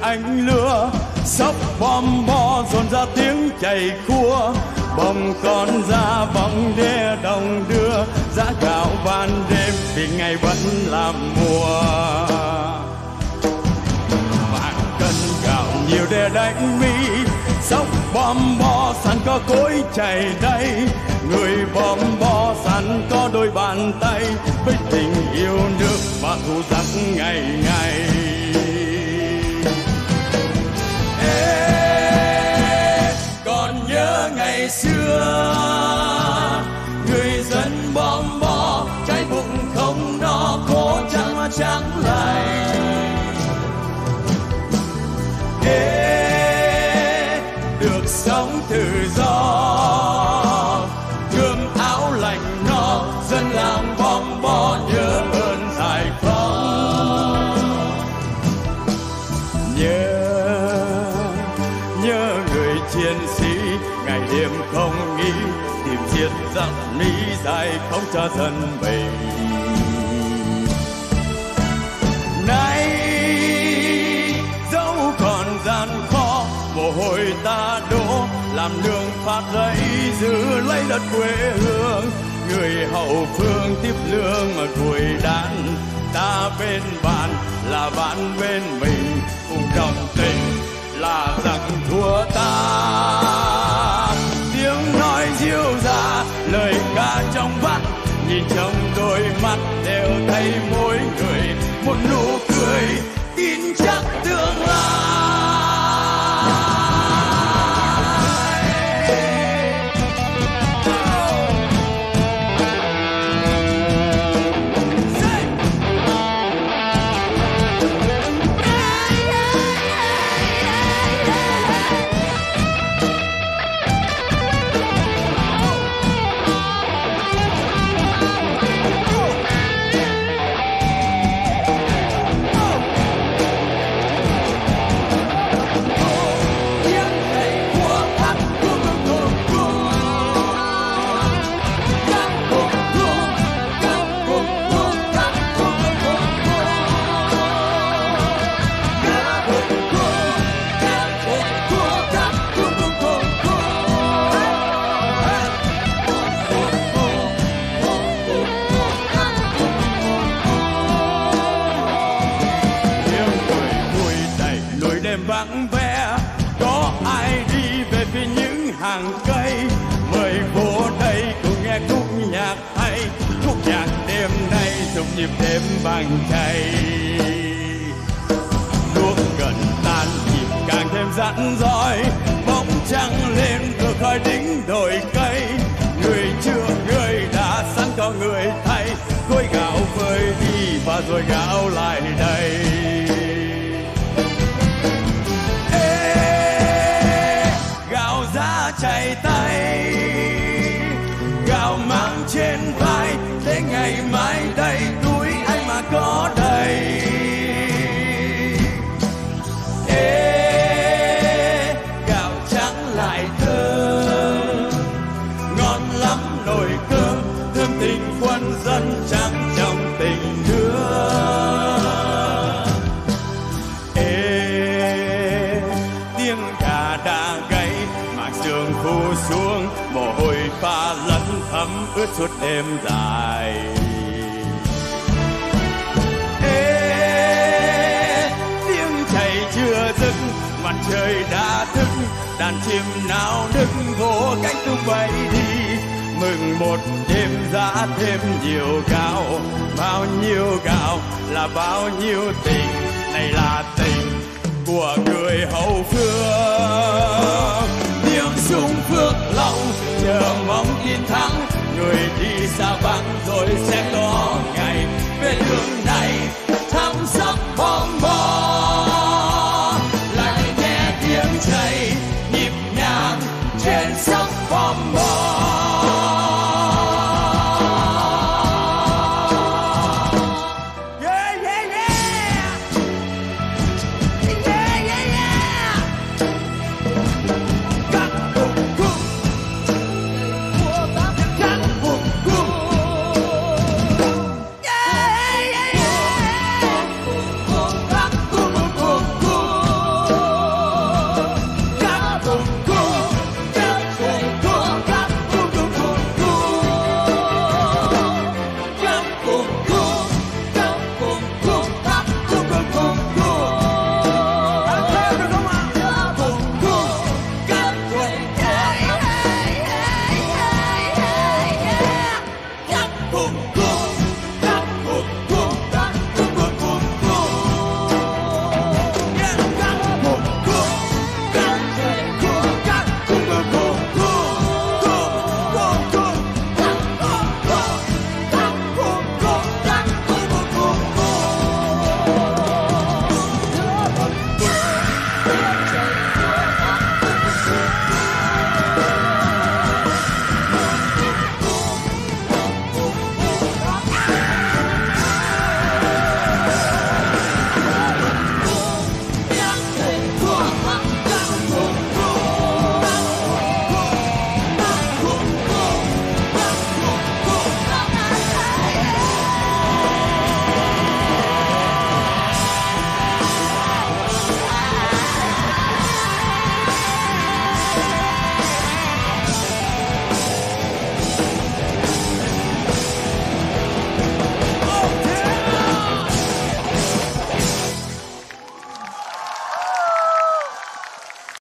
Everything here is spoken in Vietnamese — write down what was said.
ánh lửa, sóc bom bo dồn ra tiếng chảy cua, bồng con ra bóng đê đồng đưa, giá gạo ban đêm vì ngày vẫn là mùa. Vạn cân gạo nhiều để đánh Mỹ, sóc bom bo sẵn có cối chảy đây, người bom bo sẵn có đôi bàn tay, với tình yêu nước và thù giặc ngày ngày. Còn nhớ ngày xưa, người dân bom bo trái bụng không no, khô trắng trắng lạnh. Được sống tự do, cơm áo lạnh no, dân làng bom bo nhớ ơn giải phóng. Nhớ người chiến sĩ ngày đêm không nghỉ, tìm diệt giặc Mỹ giải phóng cho dân mình. Nay dẫu còn gian khó, mồ hôi ta đổ, làm nương phát rẫy giữ lấy đất quê hương. Người hậu phương tiếp lương mà tuổi đạn, ta bên bạn là bạn bên mình, cùng đồng tình là giặc thua ta. Tiếng nói diêu dã, lời ca trong vắt, nhìn trong đôi mắt đều thấy mỗi người một nụ cười tin chắc tương lai. Vắng vẻ có ai đi về phía những hàng cây, mời vô đây cùng nghe khúc nhạc hay, khúc nhạc đêm nay rung nhịp đêm vàng chay. Đuốc gần tan nhịp càng thêm rắn rỏi, bóng trăng lên từ khói đỉnh đồi cây. Người chưa người đã sẵn có người thay, khối gạo vơi đi và rồi gạo lại đây. Chạy tay gạo mang trên vai, thế ngày mai đây túi anh mà có đầy. Gạo trắng lại thơm, ngon lắm nồi cơm, thơm tình quân dân trắng trong tình thương. Tiếng gà đã gáy, sương phủ xuống, mồ hôi pha lẫn thấm ướt suốt đêm dài. Tiếng chày chưa dứt, mặt trời đã thức, đàn chim nào nức vỗ cánh tung bay đi. Mừng một đêm giá thêm nhiều gạo, bao nhiêu gạo là bao nhiêu tình, này là tình của người hậu phương.